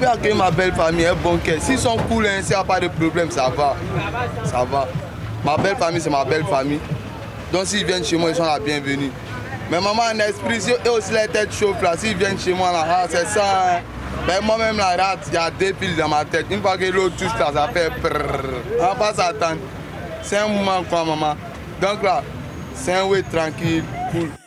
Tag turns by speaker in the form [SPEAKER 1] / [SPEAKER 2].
[SPEAKER 1] Je peux accueillir ma belle famille, un bon cœur. S'ils sont cool, s'il n'y a pas de problème, ça va. Ça va. Ma belle famille, c'est ma belle famille. Donc s'ils viennent chez moi, ils sont la bienvenue. Mais maman, en esprit, et aussi la tête chauffe là, s'ils viennent chez moi, là, c'est ça. Hein. Ben, moi-même, la rate, il y a deux piles dans ma tête. Une fois que l'autre touche là, ça fait prrrr. On va pas s'attendre. C'est un moment quoi, maman. Donc là, c'est un way tranquille, cool.